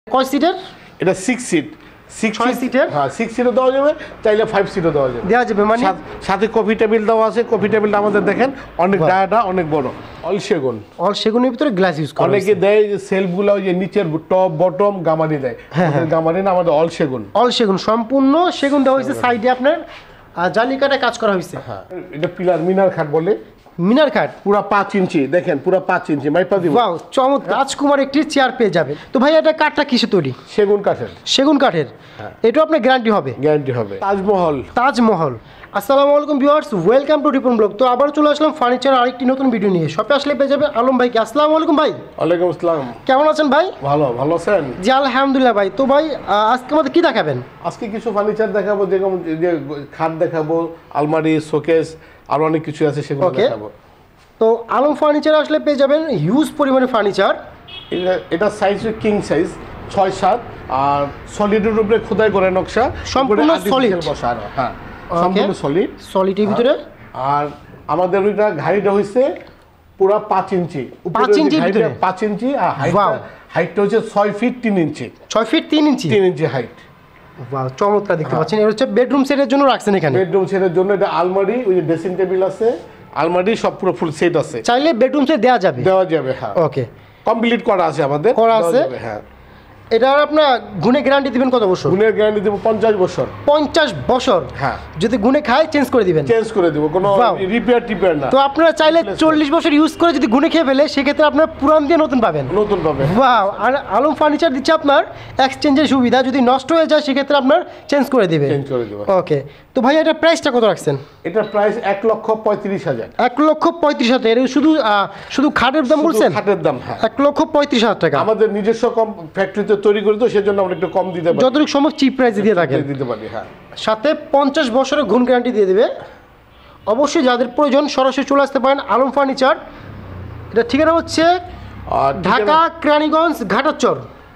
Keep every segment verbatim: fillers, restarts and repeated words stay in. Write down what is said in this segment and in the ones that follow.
কয় সিটের? এটা সিক্স সিট। ছয় সিটের? হ্যাঁ, সিক্স সিটও দেওয়া যাবে, চাইলে ফাইভ সিটও দেওয়া যাবে। দেওয়া যাবে মানে সাথে কফি টেবিল দেওয়া আছে। কফি টেবিলটা আমাদের দেখেন অনেক ডায়াটা অনেক বড়, অল সেগুন। অল সেগুনের ভিতরে গ্লাস ইউজ করা। অনেকে দেয় যে সেলফগুলো ওই যে নিচের টপ বটম গামারি দেয়, আমাদের গামারি না, আমাদের অল সেগুন। অল সেগুন, সম্পূর্ণ সেগুন দেওয়া হয়েছে। সাইডে আপনার জালি কাটা কাজ করা হয়েছে। হ্যাঁ, এটা পিলার মিনার খাট বলে। মিনার কাট পুরা পাঁচ ইঞ্চি, দেখেন পুরা পাঁচ ইঞ্চি মাইপা দিব। ওয়াও, চমৎকার। রাজকুমার একটি চেয়ার পেয়ে যাবেন। তো ভাই এটা কাঠটা কিসে তৈরি? সেগুন কাঠের। সেগুন কাঠের। এটা আপনার গ্যারান্টি হবে? গ্যারান্টি হবে। তাজমহল। তাজমহল। আসসালামু আলাইকুম viewers, welcome to Ripon blog. তো আবার চলে আসলাম ফার্নিচার আরেকটি নতুন ভিডিও নিয়ে। শপে আসলে পেয়ে যাবে আলম ভাইকে। আসসালামু আলাইকুম ভাই। ওয়ালাইকুম আসসালাম। কেমন আছেন ভাই? ভালো, ভালো আছেন? জি আলহামদুলিল্লাহ ভাই। তো ভাই আজকে আমাদের কি দেখাবেন? আজকে কিছু ফার্নিচার দেখাবো, যেরকম যে খাট দেখাবো, আলমারি, শোকেস, আর অনেক কিছু আছে সেগুলো দেখাবো। তো আলম ফার্নিচার আসলে পেয়ে যাবেন হিউজ পরিমাণে ফার্নিচার। এটা এটা সাইজ কিং সাইজ, ছয় সাত, আর সলিডের উপরে খোদাই করে নকশা, সম্পূর্ণ সলিড বসানো। হ্যাঁ, সম্পূর্ণ সলিড। সলিডের ভিতরে। আর আমাদের ওইটা ঘাড়িটা হইছে পুরো পাঁচ ইঞ্চি। পাঁচ ইঞ্চি ভিতরে পাঁচ ইঞ্চি, আর হাইটটা হাইটটা হচ্ছে ছয় ফিট তিন ইঞ্চি। ছয় ফিট তিন ইঞ্চি তিন ইঞ্চি হাইট। ওয়াও, চমৎকার দেখতে পাচ্ছেন। এটা হচ্ছে বেডরুম সেটের জন্য রাখছেন এখানে। বেডরুম সেটের জন্য এটা আলমারি, ওই যে ড্রেসিং টেবিল আছে, আলমারি সব পুরো ফুল সেট আছে। চাইলে বেডরুম সেট দেওয়া যাবে। দেওয়া যাবে, হ্যাঁ। ওকে, কমপ্লিট করা আছে আমাদের, করা আছে। হ্যাঁ। এটা আপনার গুণে গ্যারান্টি দিবেন কত বছর? গুণের গ্যারান্টি দেব পঞ্চাশ বছর। পঞ্চাশ বছর? হ্যাঁ। যদি গুণে খায় চেঞ্জ করে দিবেন? চেঞ্জ করে দেব, কোনো রিপেয়ার টিপেয়ার না। তো আপনারা চাইলে চল্লিশ বছর ইউজ করে যদি গুণে খেয়ে ফেলে, সেক্ষেত্রে আপনার পুরান দিয়ে নতুন পাবেন। নতুন পাবেন। ওয়াও। আর আলম ফার্নিচার দিচ্ছে আপনার এক্সচেঞ্জের সুবিধা। যদি নষ্ট হয়ে যায় সেক্ষেত্রে আপনার চেঞ্জ করে দিবে। চেঞ্জ করে দেব। ওকে। তো ভাই এটা প্রাইসটা কত রাখছেন? এটার প্রাইস এক লক্ষ পঁয়ত্রিশ হাজার। এক লক্ষ পঁয়ত্রিশ হাজার। এটা শুধু শুধু খাটের দাম বলছেন? খাটের দাম, হ্যাঁ। এক লক্ষ পঁয়ত্রিশ হাজার টাকা। আমাদের নিজস্ব কম ফ্যাক্টরিতে তৈরি করি, তো সেজন্য আমরা একটু কম দিতে পারি। যতটুকু সম্ভব চিপ প্রাইসে দিয়ে থাকেন। দিতে পারি, হ্যাঁ। সাথে পঞ্চাশ বছরের গুণ গ্যারান্টি দিয়ে দেবে। অবশ্যই যাদের প্রয়োজন সরাসরি চলে আসতে পারেন আলম ফার্নিচার। এটা ঠিকানা হচ্ছে ঢাকা কেরানীগঞ্জ ঘাটাচর।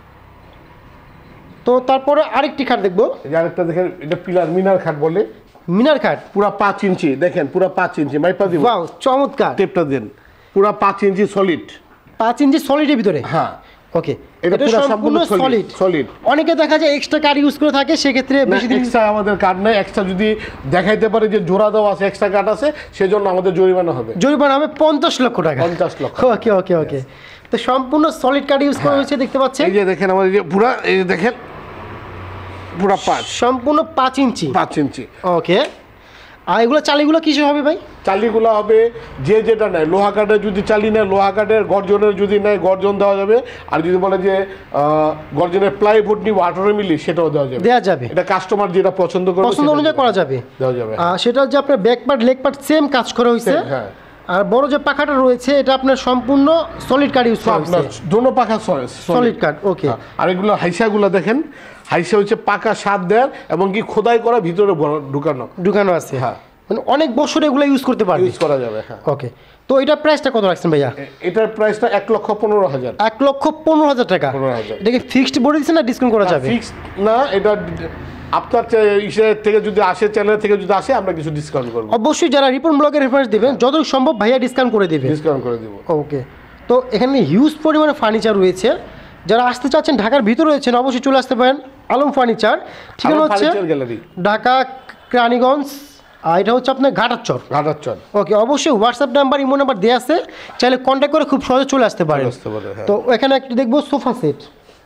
তো তারপরে আরেকটি খাট দেখবো। আরেকটা দেখেন, এটা পিলার মিনার খাট বলে। মিনার খাট পুরা পাঁচ ইঞ্চি, দেখেন পুরা পাঁচ ইঞ্চি মাইপা দিব। ওয়াও, চমৎকার। টেপটা দেন, পুরা পাঁচ ইঞ্চি সলিড। পাঁচ ইঞ্চি সলিডের ভিতরে? হ্যাঁ। ওকে, এটা পুরো সম্পূর্ণ সলিড। সলিড। অনেকে দেখা যায় এক্সট্রা কার্ড ইউজ করে থাকে, সেক্ষেত্রে বেশি দিন এক্সট্রা আমাদের কার্ড নাই। এক্সট্রা যদি দেখাইতে পারে যে জোড়া দেওয়া আছে, এক্সট্রা কার্ড আছে, সেজন্য আমাদের জরিমানা হবে। জরিমানা হবে পঞ্চাশ লক্ষ টাকা। পঞ্চাশ লক্ষ। ওকে ওকে ওকে। তো সম্পূর্ণ সলিড কার্ড ইউজ করা হয়েছে, দেখতে পাচ্ছেন। এই যে দেখেন আমাদের যে পুরা, এই যে দেখেন পুরা পাঁচ, সম্পূর্ণ পাঁচ ইঞ্চি। পাঁচ ইঞ্চি। ওকে। আর এগুলো চালিগুলো কিসে হবে ভাই? চালিগুলো হবে যে যেটা নেয়, লোহা কাঠের যদি চালি নেয় লোহা কাঠের, গর্জনের যদি নেয় গর্জন দেওয়া যাবে। আর যদি বলে যে গর্জনের প্লাইউড নিব আঠারো মিলি, সেটাও দেওয়া যাবে। দেওয়া যাবে। এটা কাস্টমার যেটা পছন্দ করে পছন্দ অনুযায়ী করা যাবে, দেওয়া যাবে। আর সেটা যে আপনার back part leg part same কাজ করা হয়েছে। হ্যাঁ। আর বড় যে পাখাটা রয়েছে, এটা আপনার সম্পূর্ণ সলিড কাঠ ইউজ করা হয়েছে। দোনো পাখা সলিড কাঠ। ওকে। আর এগুলো হাইসাগুলো দেখেন, হাইসা হচ্ছে পাকা সাত দেয়ার এবং কি খোদাই করা, ভিতরে ঢুকানো ঢুকানো আছে। হ্যাঁ, মানে অনেক বছর এগুলো ইউজ করতে পারবে, ইউজ করা যাবে। হ্যাঁ। ওকে। তো এটার প্রাইসটা কত রাখছেন ভাইয়া? এটার প্রাইসটা এক লক্ষ পনেরো হাজার। এক লক্ষ পনেরো হাজার টাকা। পনেরো হাজার। এটাকে ফিক্সড বলে দিচ্ছেন না ডিসকাউন্ট করা যাবে? ফিক্সড না, এটা আপনার ইসে থেকে যদি আসে, চ্যানেল থেকে যদি আসে, আমরা কিছু ডিসকাউন্ট করব। অবশ্যই যারা রিপন ব্লগের রেফারেন্স দিবেন, যতটুকু সম্ভব ভাইয়া ডিসকাউন্ট করে দিবে। ডিসকাউন্ট করে দিব। ওকে। তো এখানে হিউজ পরিমাণে ফার্নিচার রয়েছে। যারা আসতে চাচ্ছেন, ঢাকার ভিতরে রয়েছেন, অবশ্যই চলে আসতে পারেন আলম ফার্নিচার। ঠিকানা হচ্ছে ঢাকা কেরানীগঞ্জ, আর এটা হচ্ছে আপনার ঘাটাচর। ঘাটাচর। ওকে। অবশ্যই হোয়াটসঅ্যাপ নাম্বার, ইমো নাম্বার দেওয়া আছে, চাইলে কন্ট্যাক্ট করে খুব সহজে চলে আসতে পারেন। তো এখানে একটু দেখবো সোফা সেট।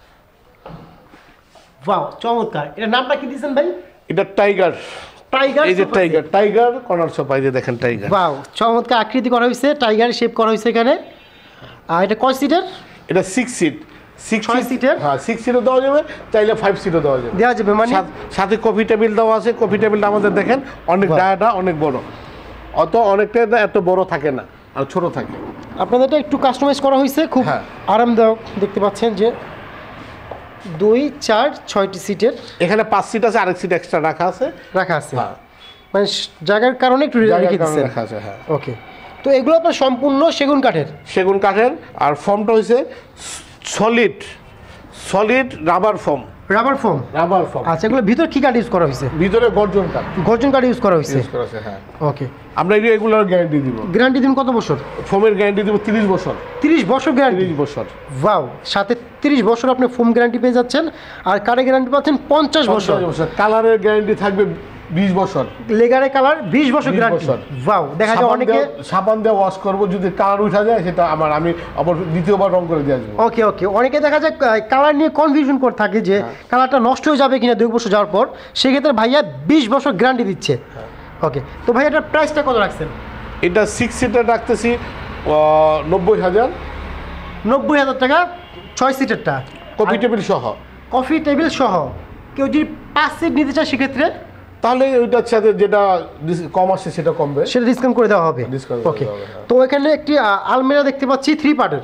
ওয়াও, চমৎকার। এটার নামটা কি দিয়েছেন ভাই? এটা টাইগার। টাইগার। এই যে টাইগার, টাইগার কর্নার সোফা, এই যে দেখেন টাইগার। ওয়াও, চমৎকার আকৃতি করা হয়েছে, টাইগার শেপ করা হয়েছে এখানে। আর এটা কয় সিটের? এটা সিক্স সিট। ছয় সিটের? হ্যাঁ, সিক্স সিটও দেওয়া যাবে, চাইলে ফাইভ সিটও দেওয়া যাবে। দেওয়া যাবে মানে সাথে কফি টেবিল দেওয়া আছে। কফি টেবিলটা আমাদের দেখেন অনেক ডায়াটা অনেক বড়, অত অনেকটা এত বড় থাকে না, আর ছোট থাকে। আপনাদেরটা একটু কাস্টমাইজ করা হয়েছে, খুব আরামদায়ক। দেখতে পাচ্ছেন যে দুই চার ছয়টি সিটের, এখানে পাঁচ সিট আছে, আরেক সিট এক্সট্রা রাখা আছে। রাখা আছে, মানে জায়গার কারণে একটু রেখে দিয়েছেন। রাখা আছে, হ্যাঁ। ওকে। তো এগুলো আপনার সম্পূর্ণ সেগুন কাঠের? সেগুন কাঠের। আর ফর্মটা হয়েছে solid, solid rubber form. Rubber foam rubber foam. আচ্ছা, এগুলো ভিতরে কি কাঠ ইউজ করা হয়েছে? ভিতরে গর্জন কাঠ। গর্জন কাঠ ইউজ করা হয়েছে। ইউজ করা আছে, হ্যাঁ। ওকে, আমরা রেগুলার গ্যারান্টি দিব। গ্যারান্টি দিন কত বছর? ফোমের গ্যারান্টি দিব তিরিশ বছর। তিরিশ বছর গ্যারান্টি? তিরিশ বছর। ওয়াও, সাথে তিরিশ বছর আপনি ফোম গ্যারান্টি পেয়ে যাচ্ছেন, আর কাঠের গ্যারান্টি পাচ্ছেন পঞ্চাশ বছর। কালারের গ্যারান্টি থাকবে বিশ বছর। লেগারের কালার বিশ বছর গ্যারান্টি। ওয়াও, দেখা যায় অনেকে সাবান দিয়ে ওয়াশ করব, যদি কালার উঠা যায় সেটা আমার আমি আবার দ্বিতীয়বার রং করে দিয়ে আসবো। ওকে ওকে, অনেকে দেখা যায় কালার নিয়ে কনফিউশন করে থাকে যে কালারটা নষ্ট হয়ে যাবে কিনা দুই বছর যাওয়ার পর, সেক্ষেত্রে ভাইয়া বিশ বছর গ্যারান্টি দিচ্ছে। ওকে, তো ভাই এটার প্রাইসটা কত রাখছেন? এটা সিক্স সিটার রাখতেছি নব্বই হাজার। নব্বই হাজার টাকা ছয় সিটারটা, কফি টেবিল সহ। কফি টেবিল সহ। কেউ যদি পাঁচ সিট নিতে চায় সেক্ষেত্রে তাহলে ওইটার সাথে যেটা কম আসছে সেটা কমবে, সেটা ডিসকাউন্ট করে দেওয়া হবে। ওকে, তো এখানে একটি আলমিরা দেখতে পাচ্ছি থ্রি পার্টের।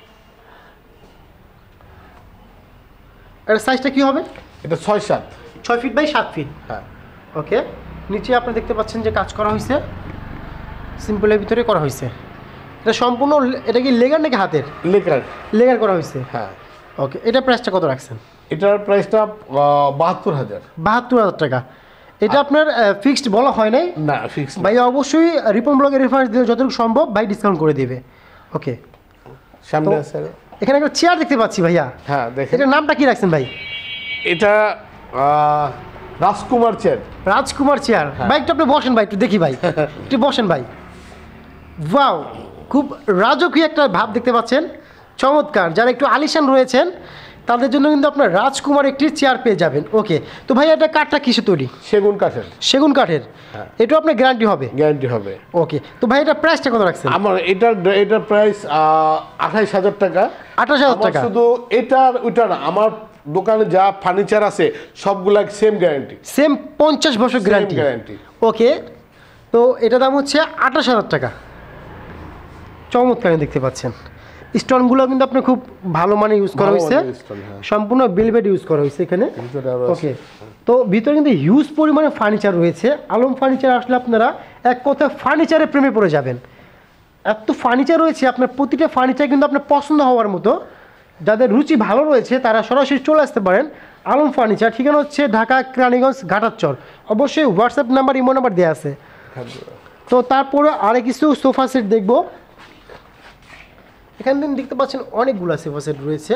এর সাইজটা কি হবে? এটা ছয় সাত ছয় ফিট বাই সাত ফিট। হ্যাঁ। ওকে, নিচে আপনি দেখতে পাচ্ছেন যে কাজ করা হয়েছে, সিম্পলের ভিতরে করা হয়েছে। এটা সম্পূর্ণ, এটা কি লেগার নাকি হাতের? লেগার। লেগার করা হয়েছে, হ্যাঁ। ওকে, এটা প্রাইসটা কত রাখছেন? এটার প্রাইসটা বাহাত্তর হাজার। বাহাত্তর হাজার টাকা। এটা আপনার ফিক্সড বলা হয় নাই? না, ফিক্সড। ভাই অবশ্যই রিপন ব্লগের রেফারেন্স দিলে যতটুকু সম্ভব ভাই ডিসকাউন্ট করে দিবে। ওকে, সামনে আছে এখানে একটা চেয়ার দেখতে পাচ্ছি ভাইয়া। হ্যাঁ, দেখেন। এটার নামটা কি রাখছেন ভাই? এটা রাজকুমার চেয়ার। রাজকুমার চেয়ার। ভাই একটু আপনি বসেন ভাই, একটু দেখি ভাই, একটু বসেন ভাই। ওয়াও, খুব রাজকীয় একটা ভাব দেখতে পাচ্ছেন, চমৎকার। যারা একটু আলিশান রয়েছেন তাদের জন্য কিন্তু আপনার রাজকুমার একটি চেয়ার পেয়ে যাবেন। ওকে, তো ভাই এটা কাঠটা কিসে তৈরি? সেগুন কাঠের। সেগুন কাঠের। এটা আপনার গ্যারান্টি হবে? গ্যারান্টি হবে। ওকে, তো ভাই এটা প্রাইসটা কত রাখছেন? আমার এটার এটার প্রাইস আঠাইশ হাজার টাকা। আঠাশ হাজার টাকা। শুধু এটার ওইটা না, আমার দোকানে যা ফার্নিচার আছে সবগুলা সেম গ্যারান্টি। সেম পঞ্চাশ বছর গ্যারান্টি। গ্যারান্টি। ওকে, তো এটা দাম হচ্ছে আঠাশ হাজার টাকা। চমৎকার দেখতে পাচ্ছেন। স্টোনগুলো কিন্তু আপনার খুব ভালো মানে ইউজ করা হয়েছে, সম্পূর্ণ বেলভেট ইউজ করা হয়েছে এখানে। ওকে, তো ভিতরে কিন্তু হিউজ পরিমাণে ফার্নিচার রয়েছে। আলম ফার্নিচার আসলে আপনারা এক কথায় ফার্নিচারের প্রেমে পড়ে যাবেন। এত ফার্নিচার রয়েছে, আপনার প্রতিটা ফার্নিচার কিন্তু আপনার পছন্দ হওয়ার মতো। যাদের রুচি ভালো রয়েছে তারা সরাসরি চলে আসতে পারেন আলম ফার্নিচার। ঠিকানা হচ্ছে ঢাকা কেরানীগঞ্জ ঘাটারচর। অবশ্যই হোয়াটসঅ্যাপ নাম্বার, ইমো নাম্বার দেওয়া আছে। তো তারপরে আরে কিছু সোফা সেট দেখবো। এখানে দেখতে পাচ্ছেন অনেকগুলো সোফা সেট রয়েছে।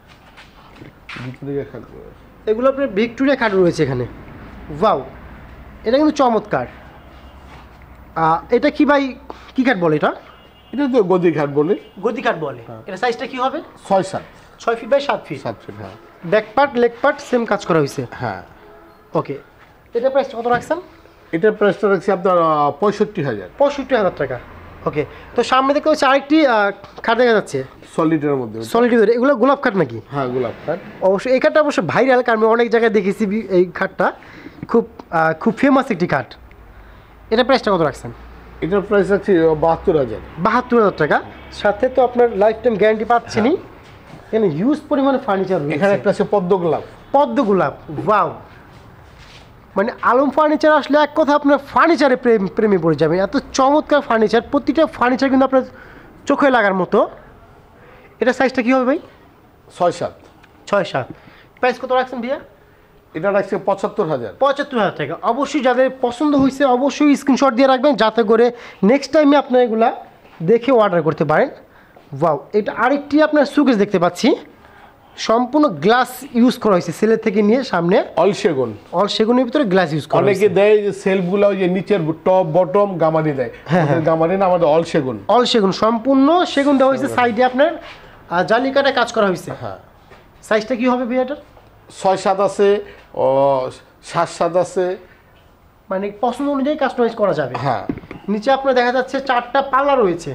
এগুলো আপনার ভিক্টোরিয়া খাট রয়েছে এখানে। ওয়াও, এটা কিন্তু চমৎকার। এটা কি ভাই, কি কাঠ বলে এটা? এটা তো গদি কাঠ বলে। গদি কাঠ বলে। এটা সাইজটা কি হবে? ছয় সাত। ছয় ফিট বাই সাত ফিট। সাত ফিট, হ্যাঁ। Back part, leg part same কাজ করা হয়েছে। হ্যাঁ। ওকে, এটা প্রাইস কত রাখছেন? এটার প্রাইসটা রাখছি আপনার পঁয়ষট্টি হাজার। পঁয়ষট্টি হাজার টাকা। ওকে, তো সামনে দেখতে হচ্ছে আরেকটি খাট দেখা যাচ্ছে সলিডের মধ্যে। সলিড, এগুলো গোলাপ খাট নাকি? হ্যাঁ, গোলাপ খাট। অবশ্যই এই খাটটা অবশ্যই ভাইরাল, কারণ আমি অনেক জায়গায় দেখেছি এই খাটটা, খুব খুব ফেমাস একটি খাট। এটা প্রাইসটা কত রাখছেন? এটার প্রাইস রাখছি বাহাত্তর হাজার। বাহাত্তর হাজার টাকা। সাথে তো আপনার লাইফ টাইম গ্যারান্টি পাচ্ছেনই। এখানে হিউজ পরিমাণে ফার্নিচার রয়েছে। এখানে একটা আছে পদ্ম গোলাপ। পদ্ম গোলাপ, ওয়াও। মানে আলম ফার্নিচার আসলে এক কথা আপনার ফার্নিচারে প্রেম প্রেমে পড়ে যাবেন। এত চমৎকার ফার্নিচার, প্রতিটা ফার্নিচার কিন্তু আপনার চোখে লাগার মতো। এটা সাইজটা কী হবে ভাই? ছয় সাত। ছয় সাত। প্রাইস কত রাখছেন ভাইয়া? এটা রাখছে পঁচাত্তর হাজার। পঁচাত্তর হাজার টাকা। অবশ্যই যাদের পছন্দ হয়েছে অবশ্যই স্ক্রিনশট দিয়ে রাখবেন, যাতে করে নেক্সট টাইমে আপনার এগুলা দেখে অর্ডার করতে পারেন। ওয়াও, এটা আরেকটি আপনার সুকেস দেখতে পাচ্ছি, সম্পূর্ণ গ্লাস ইউজ করা হয়েছে সেলের থেকে নিয়ে সামনে। অল সেগুন। অল সেগুনের ভিতরে গ্লাস ইউজ করা হয়েছে। অনেকে দেয় যে সেলফগুলো ওই যে নিচের টপ বটম গামারি দেয়। হ্যাঁ, গামারি না, আমাদের অল সেগুন। অল সেগুন, সম্পূর্ণ সেগুন দেওয়া হয়েছে। সাইডে আপনার জালি কাটা কাজ করা হয়েছে। হ্যাঁ। সাইজটা কি হবে ভাই এটার? ছয় সাত আছে, ও সাত সাত আছে, মানে পছন্দ অনুযায়ী কাস্টমাইজ করা যাবে। হ্যাঁ। নিচে আপনার দেখা যাচ্ছে চারটা পাল্লা রয়েছে।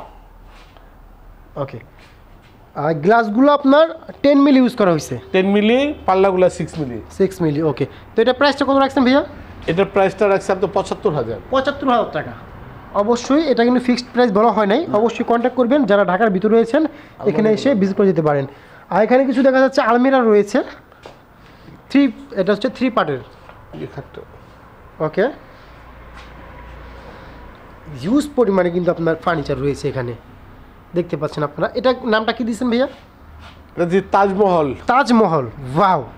ওকে, আর গ্লাসগুলো আপনার টেন মিলি ইউজ করা হয়েছে। টেন মিলি, পাল্লাগুলো six milli. Six milli. Okay, তো এটা প্রাইসটা কত রাখছেন ভাইয়া? এটার প্রাইসটা রাখছে আপনার পঁচাত্তর হাজার। পঁচাত্তর হাজার টাকা। অবশ্যই এটা কিন্তু ফিক্সড প্রাইস বলা হয় নাই। অবশ্যই কন্ট্যাক্ট করবেন যারা ঢাকার ভিতরে রয়েছেন, এখানে এসে ভিজিট করে যেতে পারেন। আর এখানে কিছু দেখা যাচ্ছে আলমিরা রয়েছে, থ্রি, এটা হচ্ছে থ্রি পার্টের। ওকে, হিউজ পরিমাণে কিন্তু আপনার ফার্নিচার রয়েছে এখানে, দেখতে পাচ্ছেন আপনারা। এটা নামটা কি দিয়েছেন ভাইয়া? এটা যে তাজমহল। তাজমহল, ওয়াও,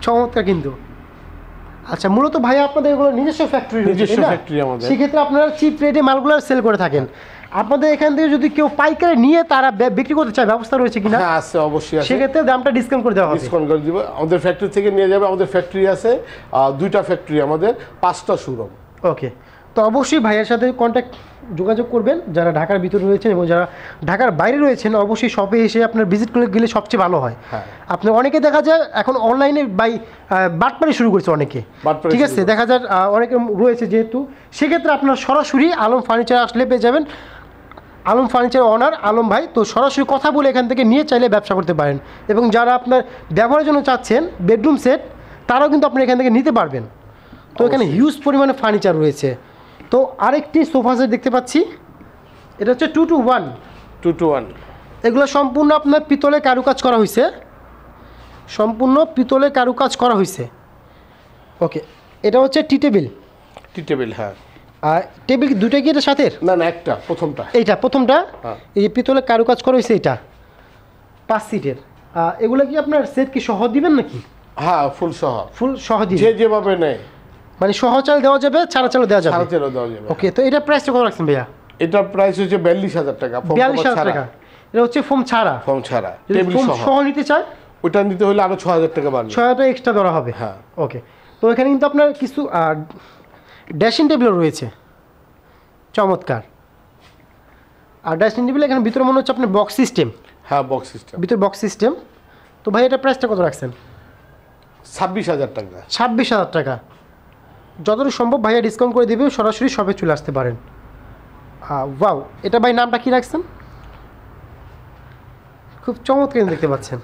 চমৎকার কিন্তু। আচ্ছা, মূলত ভাই আপনাদের এগুলো নিজস্ব ফ্যাক্টরি, নিজস্ব ফ্যাক্টরি আমাদের, সেক্ষেত্রে আপনারা চিপ রেটে মালগুলো সেল করে থাকেন। আপনাদের এখান থেকে যদি কেউ পাইকারি নিয়ে তারা বিক্রি করতে চায়, ব্যবস্থা রয়েছে কিনা? হ্যাঁ আছে, অবশ্যই আছে। সেক্ষেত্রে দামটা ডিসকাউন্ট করে দেওয়া হবে, ডিসকাউন্ট করে দিব। আমাদের ফ্যাক্টরি থেকে নিয়ে যাবে, আমাদের ফ্যাক্টরি আছে দুইটা ফ্যাক্টরি, আমাদের পাঁচটা শোরুম। ওকে, তো অবশ্যই ভাইয়ের সাথে কন্ট্যাক্ট যোগাযোগ করবেন যারা ঢাকার ভিতরে রয়েছেন, এবং যারা ঢাকার বাইরে রয়েছেন অবশ্যই শপে এসে আপনার ভিজিট করে গেলে সবচেয়ে ভালো হয়। হ্যাঁ, আপনি অনেকে দেখা যায় এখন অনলাইনে বাই বাটপারি শুরু করছে অনেকে, ঠিক আছে, দেখা যায় অনেকে রয়েছে যেহেতু, সেক্ষেত্রে আপনার সরাসরি আলম ফার্নিচার আসলে পেয়ে যাবেন আলম ফার্নিচার অনার আলম ভাই। তো সরাসরি কথা বলে এখান থেকে নিয়ে চাইলে ব্যবসা করতে পারেন, এবং যারা আপনার ব্যবহারের জন্য চাচ্ছেন বেডরুম সেট, তারাও কিন্তু আপনি এখান থেকে নিতে পারবেন। তো এখানে হিউজ পরিমাণে ফার্নিচার রয়েছে। তো আরেকটি সোফা সেট দেখতে পাচ্ছি, এটা হচ্ছে two two one two two one এগুলো সম্পূর্ণ আপনার পিতলে কারুকাজ করা হয়েছে, সম্পূর্ণ পিতলে কারুকাজ করা হয়েছে। ওকে, এটা হচ্ছে টি টেবিল। টি টেবিল, হ্যাঁ। আর টেবিল দুটো কি এটার সাথে? না না, একটা, প্রথমটা। এইটা প্রথমটা, হ্যাঁ। এই যে পিতলে কারুকাজ করা হয়েছে, এটা পাঁচ সিটের। এগুলো কি আপনার সেট কি সহ দিবেন নাকি? হ্যাঁ, ফুল সহ। ফুল সহ দিবেন, যে যেভাবে নেয়, মানে সহ চাল দেওয়া যাবে, ছাড়া চালও দেওয়া যাবে? ছাড়া চালও দেওয়া যাবে। ওকে, তো এটা প্রাইসটা কত রাখছেন ভাইয়া? এটার প্রাইস হচ্ছে বিয়াল্লিশ হাজার টাকা। বিয়াল্লিশ হাজার টাকা। এটা হচ্ছে ফোম ছাড়া? ফোম ছাড়া, যদি টেবিল ফোম সহ সহ নিতে চায়, ওটা নিতে হলে আরো ছয় হাজার টাকা বাড়বে, ছয় হাজার টাকা এক্সট্রা দেওয়া হবে। হ্যাঁ। ওকে, তো এখানে কিন্তু আপনার কিছু ড্রেসিং টেবিলও রয়েছে, চমৎকার। আর ড্রেসিং টেবিল এখানে ভিতরে মনে হচ্ছে আপনার বক্স সিস্টেম। হ্যাঁ, বক্স সিস্টেম, ভিতরে বক্স সিস্টেম। তো ভাই এটা প্রাইসটা কত রাখছেন? ছাব্বিশ হাজার টাকা। ছাব্বিশ হাজার টাকা। যতটুকু সম্ভব ভাইয়া ডিসকাউন্ট করে দেবে, সরাসরি শপে চলে আসতে পারেন। ওয়াও, এটা ভাই নামটা কি রাখছেন? খুব চমৎকার দেখতে পাচ্ছেন।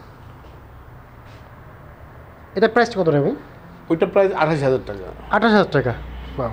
এটা প্রাইসটা কত নেবেন? ওইটা প্রাইস আঠাশ হাজার টাকা। আঠাশ হাজার টাকা। ওয়াও,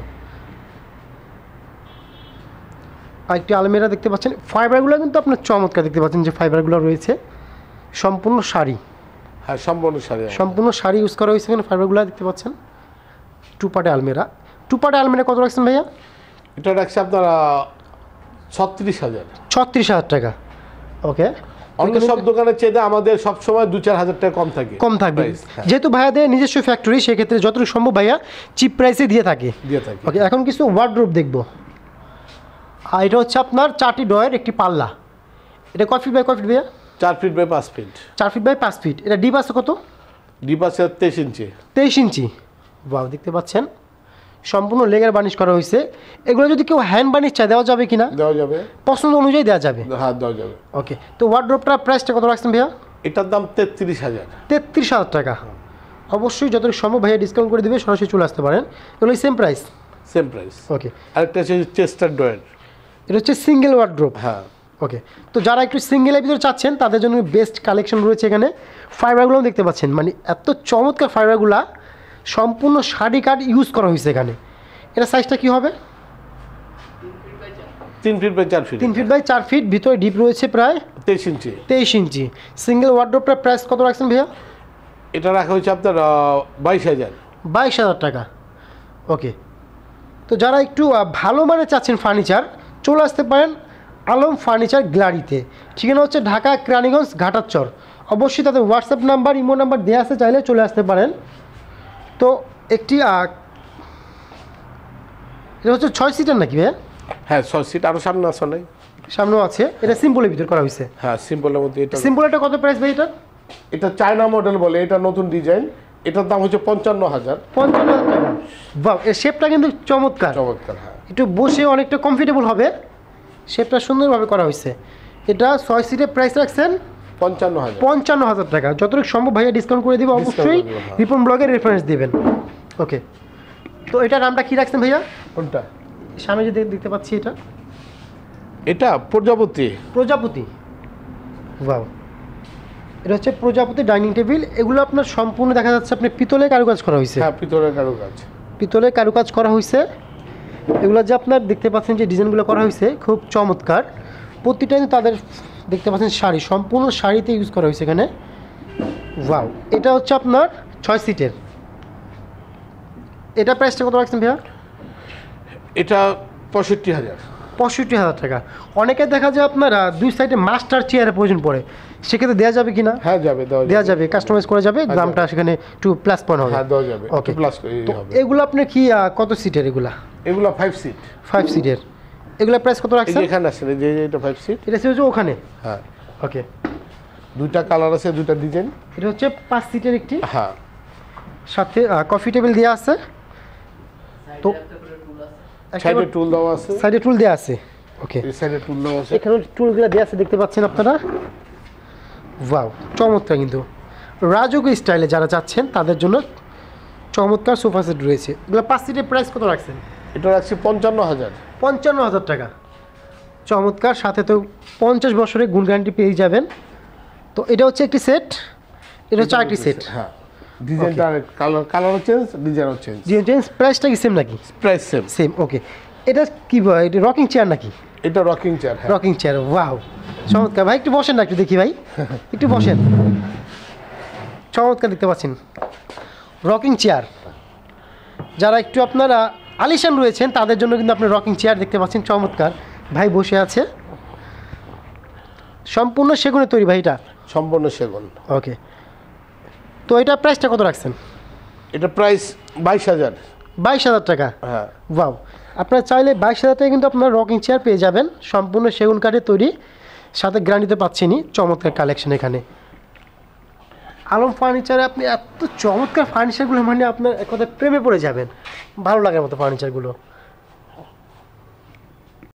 আর একটি আলমিরা দেখতে পাচ্ছেন। ফাইবারগুলো কিন্তু আপনার চমৎকার দেখতে পাচ্ছেন, যে ফাইবারগুলো রয়েছে সম্পূর্ণ শাড়ি। হ্যাঁ, সম্পূর্ণ শাড়ি, সম্পূর্ণ শাড়ি ইউজ করা হয়েছে এখানে। ফাইবারগুলো দেখতে পাচ্ছেন। টু পার্টে আলমিরা। টু পার্টে আলমিরা কত রাখছেন ভাইয়া? এটা রাখছে আপনারা ছত্রিশ হাজার। ছত্রিশ হাজার টাকা। ওকে, অন্য সব দোকানের চেয়ে আমাদের সবসময় দু চার হাজার টাকা কম থাকে, কম থাকবে, যেহেতু ভাইয়াদের নিজস্ব ফ্যাক্টরি, সেক্ষেত্রে যতটুকু সম্ভব ভাইয়া চিপ প্রাইসে দিয়ে থাকে দিয়ে থাকে ওকে, এখন কিছু ওয়ার্ডরোব দেখবো। আর এটা হচ্ছে আপনার চারটি ডয়ের একটি পাল্লা। এটা কয় ফিট বাই কয় ফিট ভাইয়া? চার ফিট বাই পাঁচ ফিট। চার ফিট বাই পাঁচ ফিট। এটা ডিপ আছে কত? ডিপ আছে তেইশ ইঞ্চি। তেইশ ইঞ্চি। বাহ, দেখতে পাচ্ছেন সম্পূর্ণ লেগার বার্নিশ করা হয়েছে। এগুলো যদি কেউ হ্যান্ড বার্নিশ চায় দেওয়া যাবে কিনা? দেওয়া যাবে, পছন্দ অনুযায়ী দেওয়া যাবে। হ্যাঁ, দেওয়া যাবে। ওকে, তো ওয়ার্ডরোবটার প্রাইসটা কত রাখছেন ভাইয়া? এটার দাম তেত্রিশ হাজার। তেত্রিশ হাজার টাকা। অবশ্যই যতটুকু সম্ভব ভাইয়া ডিসকাউন্ট করে দেবে, সরাসরি চলে আসতে পারেন। এগুলো same price? Same price. Okay, আরেকটা হচ্ছে চেস্টার ডয়ের। এটা হচ্ছে সিঙ্গেল ওয়ার্ডরোব। হ্যাঁ। ওকে, তো যারা একটু সিঙ্গেলের ভিতরে চাচ্ছেন তাদের জন্য বেস্ট কালেকশন রয়েছে এখানে। ফাইবারগুলো দেখতে পাচ্ছেন, মানে এত চমৎকার ফাইবারগুলা, সম্পূর্ণ শাড়ি কাঠ ইউজ করা হয়েছে এখানে। এটা সাইজটা কী হবে? তিন ফিট বাই চার ফিট। তিন ফিট বাই চার ফিট। ভিতরে ডিপ রয়েছে প্রায় তেইশ ইঞ্চি। তেইশ ইঞ্চি। সিঙ্গেল ওয়ার্ডরোবটার প্রাইস কত রাখছেন ভাইয়া? এটা রাখা হয়েছে আপনার বাইশ হাজার। বাইশ হাজার টাকা। ওকে, তো যারা একটু ভালো মানে চাচ্ছেন ফার্নিচার, চলে আসতে পারেন আলম ফার্নিচার গ্যালারিতে। ঠিকানা হচ্ছে ঢাকা কেরানীগঞ্জ ঘাটারচর। অবশ্যই তাদের হোয়াটসঅ্যাপ নাম্বার, ইমো নাম্বার দেওয়া আছে, চাইলে চলে আসতে পারেন। তো একটি এটা হচ্ছে ছয় সিটার নাকি ভাইয়া? হ্যাঁ, ছয় সিট। আরও সামনে আছে নাই? সামনেও আছে। এটা সিম্পলের ভিতর করা হয়েছে। হ্যাঁ, সিম্পলের মধ্যে। এটা সিম্পল এটা কত প্রাইস ভাই? এটা এটা চায়না মডেল বলে, এটা নতুন ডিজাইন। এটার দাম হচ্ছে পঞ্চান্ন হাজার। পঞ্চান্ন হাজার টাকা। বাহ, এর শেপটা কিন্তু চমৎকার। চমৎকার, হ্যাঁ। একটু বসে অনেকটা কমফোর্টেবল হবে, শেপটা সুন্দরভাবে করা হয়েছে। এটা ছয় সিটের প্রাইস রাখছেন পঞ্চান্ন হাজার। পঞ্চান্ন হাজার টাকা। যতটুকু সম্ভব ভাইয়া ডিসকাউন্ট করে দেবে, অবশ্যই রিপন ব্লগের রেফারেন্স দেবেন। ওকে, তো এটার নামটা কি রাখছেন ভাইয়া? কোনটা? সামনে যে দেখতে পাচ্ছি, এটা এটা প্রজাপতি। প্রজাপতি। বাহ, এটা হচ্ছে প্রজাপতি ডাইনিং টেবিল। এগুলো আপনার সম্পূর্ণ দেখা যাচ্ছে আপনি পিতলে কারুকাজ করা হয়েছে। হ্যাঁ, পিতলের কারুকাজ। পিতলে কারুকাজ করা হয়েছে। এগুলো যে আপনার দেখতে পাচ্ছেন যে ডিজাইনগুলো করা হয়েছে খুব চমৎকার। প্রতিটাই তাদের দেখতে পাচ্ছেন শাড়ি, সম্পূর্ণ শাড়িতে ইউজ করা হয়েছে এখানে। ওয়াও, এটা হচ্ছে আপনার ছয় সিটের। এটা প্রাইসটা কত রাখছেন ভাইয়া? এটা পঁয়ষট্টি হাজার। পঁয়ষট্টি হাজার টাকা। অনেকে দেখা যায় আপনারা দুই সাইডে মাস্টার চেয়ারের প্রয়োজন পড়ে, সেক্ষেত্রে দেওয়া যাবে কি না? হ্যাঁ যাবে, দেওয়া যাবে, কাস্টমাইজ করা যাবে, দামটা সেখানে একটু প্লাস পয়েন্ট হবে। হ্যাঁ দেওয়া যাবে, ওকে প্লাস হবে। এগুলো আপনার কি কত সিটের? এগুলা এগুলো ফাইভ সিট। ফাইভ সিটের এগুলা প্রাইস কত রাখছেন? এখানে আছে যে এটা ফাইভ সিট, এটা হচ্ছে ওখানে। হ্যাঁ ওকে, দুইটা কালার আছে, দুইটা ডিজাইন। এটা হচ্ছে পাঁচ সিটের একটি, হ্যাঁ সাথে কফি টেবিল দেওয়া আছে, তো সাইডে টুল দেওয়া আছে, সাইডে টুল দেওয়া আছে। ওকে, এই সাইডে টুল দেওয়া আছে, এখানে টুলগুলো দেওয়া আছে দেখতে পাচ্ছেন আপনারা। ওয়াও, চমৎকার, কিন্তু রাজকীয় স্টাইলে যারা চাচ্ছেন তাদের জন্য চমৎকার সোফা সেট রয়েছে। এগুলো পাঁচ সিটের প্রাইস কত রাখছেন? এটা রাখছি পঞ্চান্ন হাজার। পঞ্চান্ন হাজার টাকা, চমৎকার। সাথে তো পঞ্চাশ বছরের গুণ গ্যারান্টি পেয়ে যাবেন। তো এটা হচ্ছে একটি সেট, এটা হচ্ছে আরেকটি সেট। হ্যাঁ, ডিজাইনটা কালার কালারও চেঞ্জ, ডিজাইনও চেঞ্জ। ডিজাইন চেঞ্জ, প্রাইসটা কি সেম নাকি? Price same same. ওকে, এটা কি বয়? এটা রকিং চেয়ার নাকি? এটা রকিং চেয়ার। হ্যাঁ রকিং চেয়ার। ওয়াও, চমৎকার। ভাই একটু বসেন না, একটু দেখি ভাই, একটু বসেন। চমৎকার, দেখতে পাচ্ছেন রকিং চেয়ার। যারা একটু আপনারা আলিশান রয়েছেন তাদের জন্য কিন্তু আপনি রকিং চেয়ার দেখতে পাচ্ছেন। চমৎকার, ভাই বসে আছে, সম্পূর্ণ সেগুনের তৈরি ভাই এটা? সম্পূর্ণ সেগুন। ওকে, তো এটা প্রাইসটা কত রাখছেন? এটা প্রাইস বাইশ হাজার। বাইশ হাজার টাকা। হ্যাঁ, ওয়াও, আপনারা চাইলে বাইশ হাজার টাকা কিন্তু আপনারা রকিং চেয়ার পেয়ে যাবেন, সম্পূর্ণ সেগুন কাঠের তৈরি, সাথে গ্যারান্টিতে পাচ্ছেনই। চমৎকার কালেকশন এখানে আলম ফার্নিচারে। আপনি এত চমৎকার ফার্নিচারগুলো, মানে আপনার এক কথায় প্রেমে পড়ে যাবেন, ভালো লাগার মতো ফার্নিচারগুলো।